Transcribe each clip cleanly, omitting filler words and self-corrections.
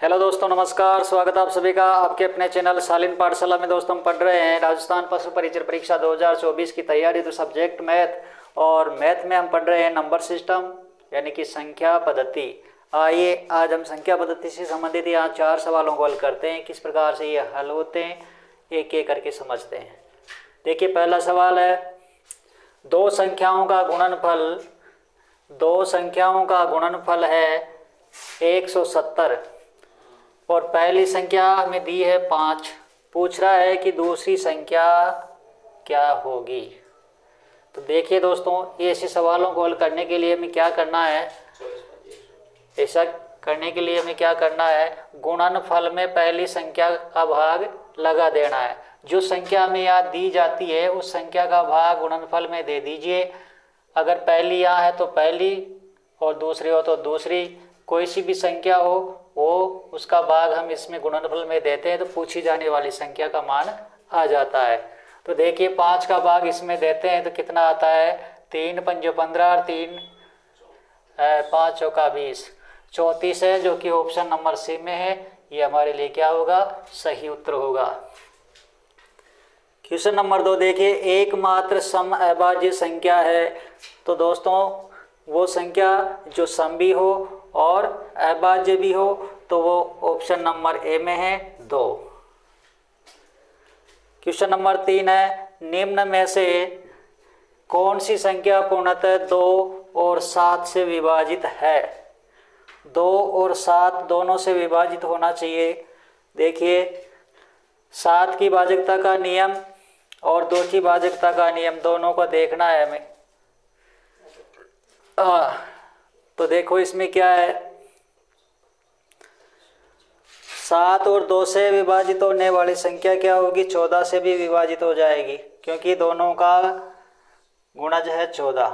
Hello दोस्तों, नमस्कार। स्वागत है आप सभी का आपके अपने चैनल शालीन पाठशाला में। दोस्तों, हम पढ़ रहे हैं राजस्थान पशु परिचय परीक्षा 2024 की तैयारी, तो सब्जेक्ट मैथ। और मैथ में हम पढ़ रहे हैं नंबर सिस्टम यानी कि संख्या पद्धति। आइए आज हम संख्या पद्धति से संबंधित यहाँ 4 सवालों को हल करते हैं। किस प्रकार से ये हल होते हैं एक एक करके समझते हैं। देखिए, पहला सवाल है दो संख्याओं का गुणनफल है 170 और पहली संख्या हमें दी है 5। पूछ रहा है कि दूसरी संख्या क्या होगी। तो देखिए दोस्तों, ये ऐसे सवालों को हल करने के लिए हमें क्या करना है, गुणनफल में पहली संख्या का भाग लगा देना है। जो संख्या हमें यहाँ दी जाती है उस संख्या का भाग गुणनफल में दे दीजिए। अगर पहली यहाँ है तो पहली और दूसरी हो तो दूसरी, कोई सी भी संख्या हो वो उसका भाग हम इसमें गुणनफल में देते हैं तो पूछी जाने वाली संख्या का मान आ जाता है। तो देखिए, 5 का भाग इसमें देते हैं तो कितना आता है, 3 पंजो 15 और 3 5 चौका 20, 34 है, जो कि ऑप्शन नंबर सी में है। ये हमारे लिए क्या होगा, सही उत्तर होगा। क्वेश्चन नंबर 2 देखिए, एकमात्र सम अभाज्य संख्या है। तो दोस्तों, वो संख्या जो सम भी हो और अभाज्य भी हो तो वो ऑप्शन नंबर ए में है, 2। क्वेश्चन नंबर 3 है, निम्न में से कौन सी संख्या पूर्णतः 2 और 7 से विभाजित है। 2 और 7 दोनों से विभाजित होना चाहिए। देखिए, 7 की भाजकता का नियम और 2 की भाजकता का नियम दोनों को देखना है हमें। तो देखो इसमें क्या है, 7 और 2 से विभाजित होने वाली संख्या क्या होगी, 14 से भी विभाजित हो जाएगी, क्योंकि दोनों का गुणज है 14।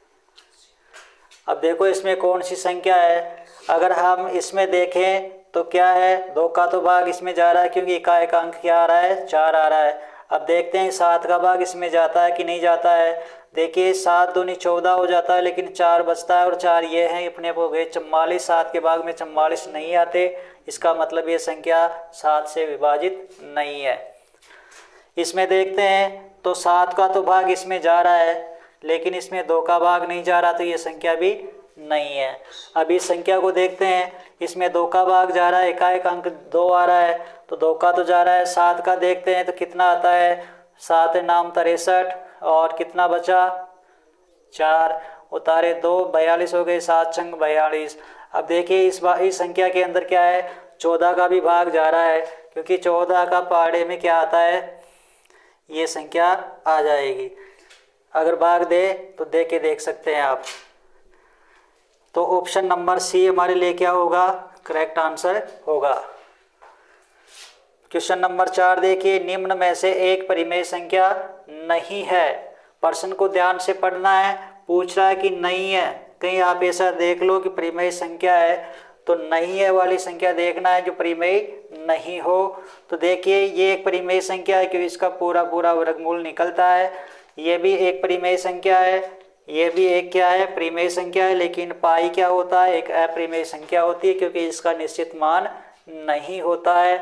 अब देखो इसमें कौन सी संख्या है। अगर हम इसमें देखें तो क्या है, 2 का तो भाग इसमें जा रहा है क्योंकि इकाई का अंक क्या आ रहा है, 4 आ रहा है। अब देखते हैं 7 का भाग इसमें जाता है कि नहीं जाता है। देखिए, 7 दूनी 14 हो जाता है, लेकिन 4 बचता है और 4 ये हैं, अपने हो गए 44। 7 के भाग में 44 नहीं आते, इसका मतलब ये संख्या 7 से विभाजित नहीं है। इसमें देखते हैं तो 7 का तो भाग इसमें जा रहा है, लेकिन इसमें 2 का भाग नहीं जा रहा, तो ये संख्या भी नहीं है। अब इस संख्या को देखते हैं, इसमें 2 का भाग जा रहा है, इकाई का अंक 2 आ रहा है, तो 2 का तो जा रहा है। 7 का देखते हैं तो कितना आता है, 7 नाम 63 और कितना बचा, 4 उतारे 2, 42 हो गए, 7 छंग 42। अब देखिए इस संख्या के अंदर क्या है, 14 का भी भाग जा रहा है, क्योंकि 14 का पहाड़े में क्या आता है, ये संख्या आ जाएगी। अगर भाग दे तो दे के देख सकते हैं आप। तो ऑप्शन नंबर सी हमारे लिए क्या होगा, करेक्ट आंसर होगा। क्वेश्चन नंबर 4 देखिए, निम्न में से एक परिमेय संख्या नहीं है। प्रश्न को ध्यान से पढ़ना है, पूछ रहा है कि नहीं है। कहीं आप ऐसा देख लो कि परिमेय संख्या है, तो नहीं है वाली संख्या देखना है जो परिमेय नहीं हो। तो देखिए, ये एक परिमेय संख्या है क्योंकि इसका पूरा पूरा वर्गमूल निकलता है। ये भी एक परिमेय संख्या है, ये भी एक क्या है, परिमेय संख्या है। लेकिन पाई क्या होता है, एक अपरिमेय संख्या होती है, क्योंकि इसका निश्चित मान नहीं होता है।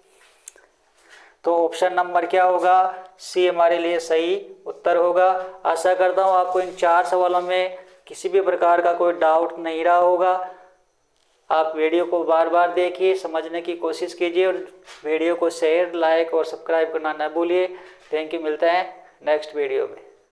तो ऑप्शन नंबर क्या होगा, सी हमारे लिए सही उत्तर होगा। आशा करता हूँ आपको इन 4 सवालों में किसी भी प्रकार का कोई डाउट नहीं रहा होगा। आप वीडियो को बार बार देखिए, समझने की कोशिश कीजिए और वीडियो को शेयर, लाइक और सब्सक्राइब करना न भूलिए। थैंक यू, मिलते हैं नेक्स्ट वीडियो में।